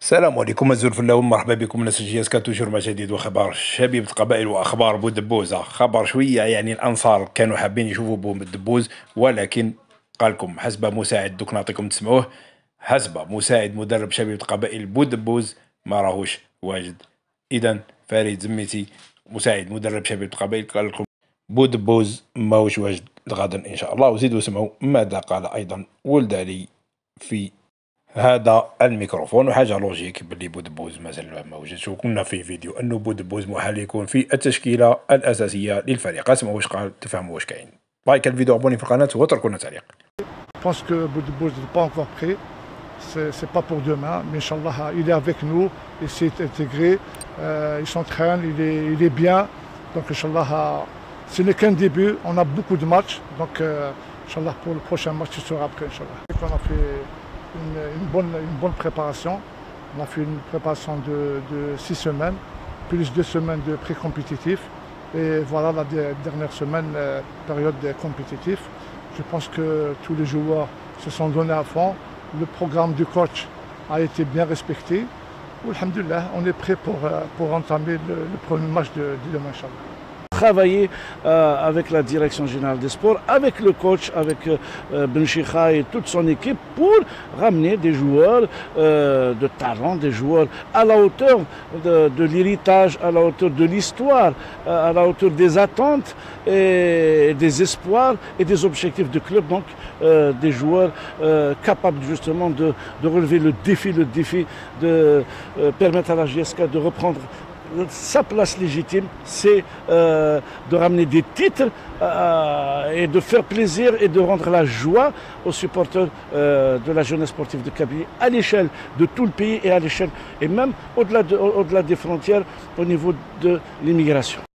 السلام عليكم الزول في الله ومرحبا بكم الناس الجياز كتوجور مع جديد وخبر شبيبة قبائل واخبار بودبوزة. خبر شويه يعني الانصار كانوا حابين يشوفوا بودبوز، ولكن قالكم حسب مساعد دوك نعطيكم تسمعوه. حسب مساعد مدرب شبيبة قبائل بودبوز ما راهوش واجد. اذا فريد زميتي مساعد مدرب شبيبة قبائل قال لكم بودبوز ماهوش واجد غدا ان شاء الله. وزيدوا سمعوا ماذا قال ايضا ولد علي في هذا الميكروفون. وحاجه لوجيك باللي بودبوز مازال ما وجدش، وكنا في فيديو انه بودبوز محال يكون في التشكيله الاساسيه للفريق. اسمعوا واش قال تفهموا واش كاين. لايك الفيديو، ابوني في القناه واتركوا لنا تعليق. Je pense que Boudebouz n'est pas encore prêt. C'est pas pour demain, mais Inch'Allah, il est avec nous, il s'est intégré, il s'entraîne, il est bien. Donc Inch'Allah, ce n'est qu'un début, on a beaucoup de matchs. Donc Inch'Allah, pour le prochain match, il sera prêt. Inch'Allah. On a fait une bonne préparation. On a fait une préparation de 6 semaines, plus 2 semaines de pré-compétitif. Et voilà la dernière semaine, période compétitive. Je pense que tous les joueurs se sont donnés à fond. Le programme du coach a été bien respecté. Alhamdulillah, on est prêt pour entamer le premier match de demain, Inch'Allah. Travailler avec la direction générale des sports, avec le coach, avec Ben Chikha et toute son équipe pour ramener des joueurs de talent, des joueurs à la hauteur de l'héritage, à la hauteur de l'histoire, à la hauteur des attentes et des espoirs et des objectifs du club. Donc des joueurs capables justement de relever le défi de permettre à la JSK de reprendre sa place légitime, c'est de ramener des titres et de faire plaisir et de rendre la joie aux supporters de la jeunesse sportive de Kabylie à l'échelle de tout le pays et à l'échelle et même au-delà des frontières au niveau de l'immigration.